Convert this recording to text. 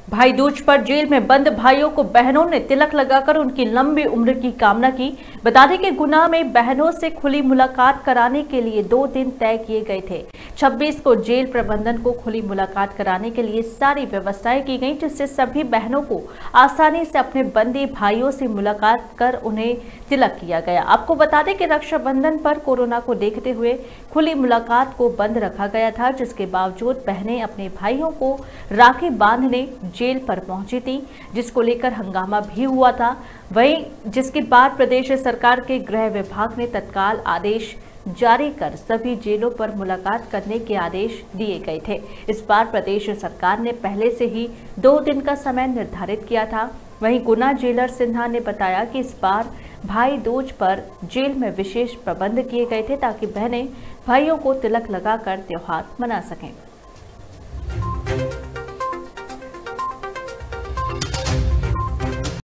भाई दूज पर जेल में बंद भाइयों को बहनों ने तिलक लगाकर उनकी लंबी उम्र की कामना की। बता दें कि गुना में बहनों से खुली मुलाकात कराने के लिए 2 दिन तय किए गए थे। 26 को जेल प्रबंधन को खुली मुलाकात कराने के लिए सारी व्यवस्थाएं की गई, जिससे सभी बहनों को आसानी से अपने बंदी भाइयों से मुलाकात कर उन्हें तिलक किया गया। आपको बता दें कि रक्षाबंधन पर कोरोना को देखते हुए खुली मुलाकात को बंद रखा गया था, जिसके बावजूद बहनें अपने भाइयों को राखी बांधने जेल पर पहुंची थी, जिसको लेकर हंगामा भी हुआ था। वहीं जिसके बाद प्रदेश सरकार के गृह विभाग ने तत्काल आदेश जारी कर सभी जेलों पर मुलाकात करने के आदेश दिए गए थे। इस बार प्रदेश सरकार ने पहले से ही 2 दिन का समय निर्धारित किया था। वहीं गुना जेलर सिन्हा ने बताया कि इस बार भाई दूज पर जेल में विशेष प्रबंध किए गए थे ताकि बहनें भाइयों को तिलक लगाकर त्योहार मना सकें।